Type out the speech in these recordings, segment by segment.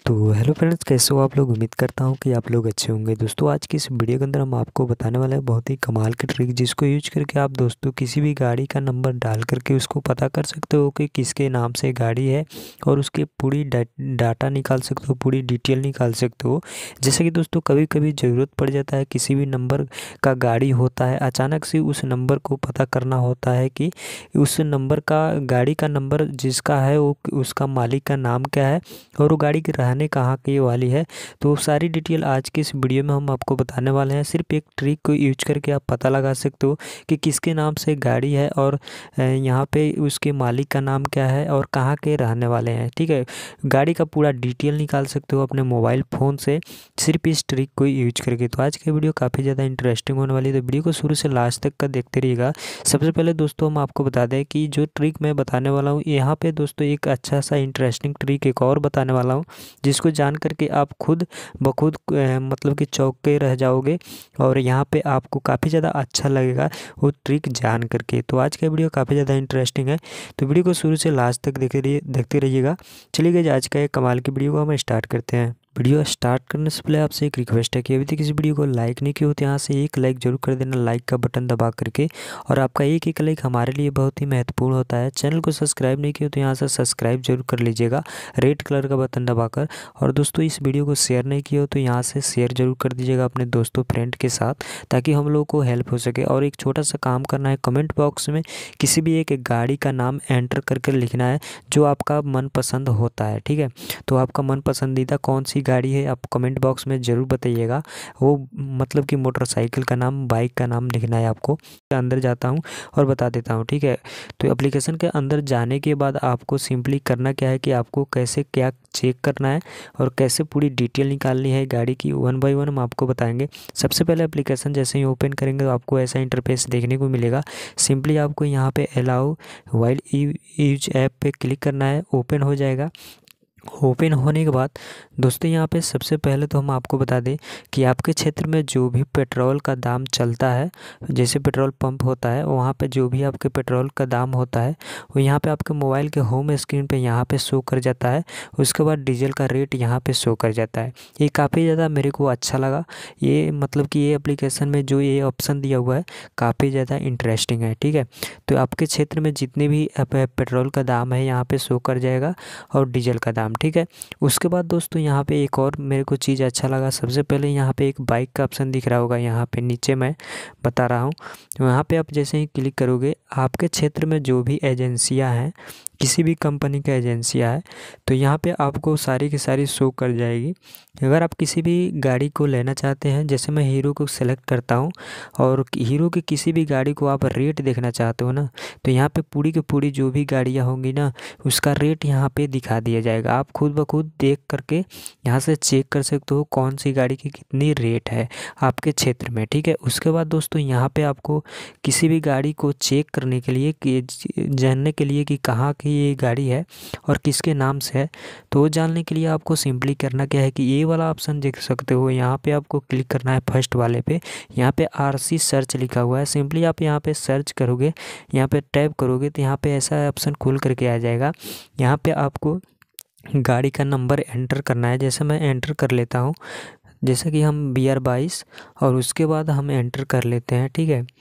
तो hello friends, कैसे हो आप लोग। उम्मीद करता हूँ कि आप लोग अच्छे होंगे। दोस्तों आज की इस वीडियो के अंदर हम आपको बताने वाले हैं बहुत ही कमाल की ट्रिक, जिसको यूज करके आप दोस्तों किसी भी गाड़ी का नंबर डाल करके उसको पता कर सकते हो कि किसके नाम से गाड़ी है और उसकी पूरी डाटा निकाल सकते हो, पूरी डिटेल निकाल सकते हो। जैसे कि दोस्तों कभी कभी ज़रूरत पड़ जाता है, किसी भी नंबर का गाड़ी होता है, अचानक से उस नंबर को पता करना होता है कि उस नंबर का गाड़ी का नंबर जिसका है वो उसका मालिक का नाम क्या है और वो गाड़ी की रहने कहाँ की वाली है। तो सारी डिटेल आज की इस वीडियो में हम आपको बताने वाले हैं। सिर्फ एक ट्रिक को यूज करके आप पता लगा सकते हो कि किसके नाम से गाड़ी है और यहाँ पे उसके मालिक का नाम क्या है और कहाँ के रहने वाले हैं। ठीक है, गाड़ी का पूरा डिटेल निकाल सकते हो अपने मोबाइल फ़ोन से सिर्फ इस ट्रिक को यूज करके। तो आज की वीडियो काफ़ी ज़्यादा इंटरेस्टिंग होने वाली है, तो वीडियो को शुरू से लास्ट तक का देखते रहिएगा। सबसे पहले दोस्तों हम आपको बता दें कि जो ट्रिक मैं बताने वाला हूँ यहाँ पे दोस्तों एक अच्छा सा इंटरेस्टिंग ट्रिक एक और बताने वाला हूँ, जिसको जान करके आप खुद ब खुद मतलब कि चौंके रह जाओगे और यहाँ पे आपको काफ़ी ज़्यादा अच्छा लगेगा वो ट्रिक जान करके। तो आज का वीडियो काफ़ी ज़्यादा इंटरेस्टिंग है, तो वीडियो को शुरू से लास्ट तक देखते रहिएगा। चलिए गाइस, आज का एक कमाल की वीडियो को हम स्टार्ट करते हैं। वीडियो स्टार्ट करने से पहले आपसे एक रिक्वेस्ट है कि अभी तक इस वीडियो को लाइक नहीं किया हो तो यहाँ से एक लाइक जरूर कर देना, लाइक का बटन दबा करके। और आपका एक एक लाइक हमारे लिए बहुत ही महत्वपूर्ण होता है। चैनल को सब्सक्राइब नहीं किया हो तो यहाँ से सब्सक्राइब जरूर कर लीजिएगा रेड कलर का बटन दबाकर। और दोस्तों इस वीडियो को शेयर नहीं किया हो तो यहाँ से शेयर जरूर कर दीजिएगा अपने दोस्तों फ्रेंड के साथ, ताकि हम लोगों को हेल्प हो सके। और एक छोटा सा काम करना है, कमेंट बॉक्स में किसी भी एक गाड़ी का नाम एंटर करके लिखना है जो आपका मनपसंद होता है। ठीक है, तो आपका मन पसंदीदा कौन सी गाड़ी है आप कमेंट बॉक्स में ज़रूर बताइएगा। वो मतलब कि मोटरसाइकिल का नाम, बाइक का नाम लिखना है आपको। अंदर जाता हूँ और बता देता हूँ। ठीक है, तो एप्लीकेशन के अंदर जाने के बाद आपको सिंपली करना क्या है कि आपको कैसे क्या चेक करना है और कैसे पूरी डिटेल निकालनी है गाड़ी की, वन बाय वन हम आपको बताएंगे। सबसे पहले एप्लीकेशन जैसे ही ओपन करेंगे तो आपको ऐसा इंटरफेस देखने को मिलेगा। सिंपली आपको यहाँ पे अलाउ वाइल यूज ऐप पे क्लिक करना है, ओपन हो जाएगा। ओपन होने के बाद दोस्तों यहाँ पे सबसे पहले तो हम आपको बता दें कि आपके क्षेत्र में जो भी पेट्रोल का दाम चलता है, जैसे पेट्रोल पंप होता है वहाँ पे जो भी आपके पेट्रोल का दाम होता है वो यहाँ पे आपके मोबाइल के होम स्क्रीन पे यहाँ पे शो कर जाता है। उसके बाद डीजल का रेट यहाँ पे शो कर जाता है। ये काफ़ी ज़्यादा मेरे को अच्छा लगा। ये मतलब कि ये एप्लीकेशन में जो ये ऑप्शन दिया हुआ है काफ़ी ज़्यादा इंटरेस्टिंग है। ठीक है, तो आपके क्षेत्र में जितने भी पेट्रोल का दाम है यहाँ पे शो कर जाएगा और डीजल का दाम। ठीक है, उसके बाद दोस्तों यहाँ पे एक और मेरे को चीज़ अच्छा लगा। सबसे पहले यहाँ पे एक बाइक का ऑप्शन दिख रहा होगा, यहाँ पे नीचे मैं बता रहा हूँ। वहाँ पे आप जैसे ही क्लिक करोगे आपके क्षेत्र में जो भी एजेंसियाँ हैं, किसी भी कंपनी का एजेंसियाँ है तो यहाँ पे आपको सारी की सारी शो कर जाएगी। अगर आप किसी भी गाड़ी को लेना चाहते हैं, जैसे मैं हीरो को सेलेक्ट करता हूँ और हीरो की किसी भी गाड़ी को आप रेट देखना चाहते हो ना, तो यहाँ पे पूरी की पूरी जो भी गाड़ियाँ होंगी ना उसका रेट यहाँ पे दिखा दिया जाएगा। आप खुद ब खुद देख करके यहाँ से चेक कर सकते हो कौन सी गाड़ी की कितनी रेट है आपके क्षेत्र में। ठीक है, उसके बाद दोस्तों यहाँ पे आपको किसी भी गाड़ी को चेक करने के लिए कि जानने के लिए कि कहाँ की ये गाड़ी है और किसके नाम से है, तो वो जानने के लिए आपको सिंपली करना क्या है कि ये वाला ऑप्शन देख सकते हो, यहाँ पे आपको क्लिक करना है फर्स्ट वाले पे। यहाँ पे आरसी सर्च लिखा हुआ है, सिंपली आप यहाँ पे सर्च करोगे, यहाँ पे टैप करोगे तो यहाँ पे ऐसा ऑप्शन खुल करके आ जाएगा। यहाँ पे आपको गाड़ी का नंबर एंटर करना है। जैसे मैं एंटर कर लेता हूँ, जैसे कि हम BR22 और उसके बाद हम एंटर कर लेते हैं। ठीक है,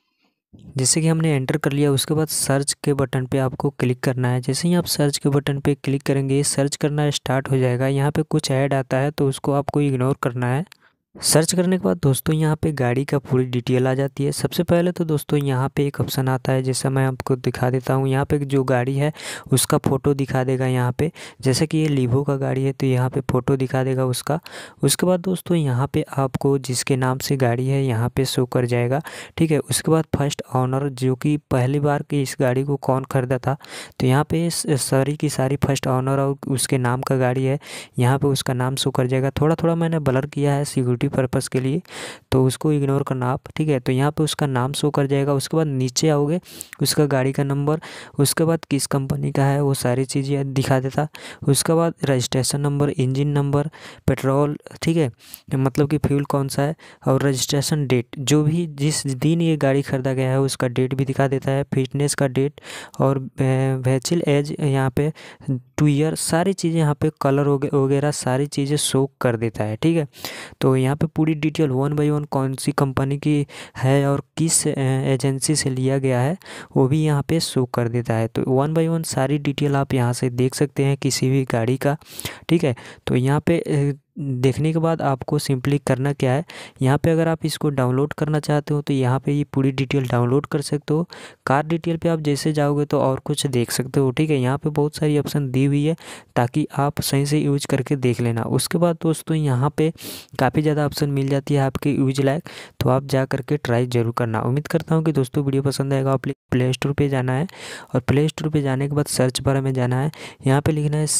जैसे कि हमने एंटर कर लिया, उसके बाद सर्च के बटन पे आपको क्लिक करना है। जैसे ही आप सर्च के बटन पे क्लिक करेंगे सर्च करना स्टार्ट हो जाएगा। यहाँ पे कुछ ऐड आता है तो उसको आपको इग्नोर करना है। सर्च करने के बाद दोस्तों यहाँ पे गाड़ी का पूरी डिटेल आ जाती है। सबसे पहले तो दोस्तों यहाँ पे एक ऑप्शन आता है, जैसे मैं आपको दिखा देता हूँ। यहाँ पे जो गाड़ी है उसका फ़ोटो दिखा देगा यहाँ पे, जैसे कि ये लीवो का गाड़ी है तो यहाँ पे फ़ोटो दिखा देगा उसका। उसके बाद दोस्तों यहाँ पे आपको जिसके नाम से गाड़ी है यहाँ पे शो कर जाएगा। ठीक है, उसके बाद फर्स्ट ऑनर जो कि पहली बार की इस गाड़ी को कौन खरीदा था, तो यहाँ पे सारी की सारी फर्स्ट ऑनर और उसके नाम का गाड़ी है, यहाँ पे उसका नाम शो कर जाएगा। थोड़ा थोड़ा मैंने ब्लर किया है सिक्योरिटी सेफ्टी पर्पज़ के लिए, तो उसको इग्नोर करना आप, ठीक है। तो यहाँ पे उसका नाम शो कर जाएगा, उसके बाद नीचे आओगे उसका गाड़ी का नंबर, उसके बाद किस कंपनी का है वो सारी चीज़ें दिखा देता। उसके बाद registration number, engine number, petrol, ठीक है, मतलब कि फ्यूल कौन सा है, और रजिस्ट्रेशन डेट, जो भी जिस दिन ये गाड़ी खरीदा गया है उसका डेट भी दिखा देता है, फिटनेस का डेट, और व्हीकल एज यहाँ पे 2 ईयर, सारी चीज़ें यहाँ पे कलर वगैरह सारी चीज़ें शो कर देता है, ठीक है। तो यहाँ पे पूरी डिटेल 1 बाय 1 कौन सी कंपनी की है और किस एजेंसी से लिया गया है वो भी यहाँ पे शो कर देता है। तो 1 बाय 1 सारी डिटेल आप यहाँ से देख सकते हैं किसी भी गाड़ी का, ठीक है। तो यहाँ पे देखने के बाद आपको सिंपली करना क्या है, यहाँ पे अगर आप इसको डाउनलोड करना चाहते हो तो यहाँ पे ये पूरी डिटेल डाउनलोड कर सकते हो। कार डिटेल पे आप जैसे जाओगे तो और कुछ देख सकते हो, ठीक है। यहाँ पे बहुत सारी ऑप्शन दी हुई है ताकि आप सही से यूज करके देख लेना। उसके बाद दोस्तों यहाँ पे काफ़ी ज़्यादा ऑप्शन मिल जाती है आपके यूज लायक, तो आप जा करके ट्राई जरूर करना। उम्मीद करता हूँ कि दोस्तों वीडियो पसंद आएगा। आप प्ले स्टोर पर जाना है और प्ले स्टोर पर जाने के बाद सर्च बार में जाना है, यहाँ पे लिखना है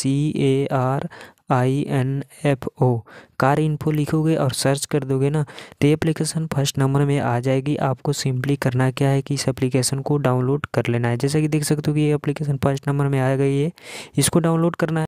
CARINFO, कार इन्फो लिखोगे और सर्च कर दोगे ना तो ये एप्लीकेशन फर्स्ट नंबर में आ जाएगी। आपको सिंपली करना क्या है कि इस एप्लीकेशन को डाउनलोड कर लेना है। जैसा कि देख सकते हो कि ये एप्लीकेशन फर्स्ट नंबर में आ गई है, इसको डाउनलोड करना है।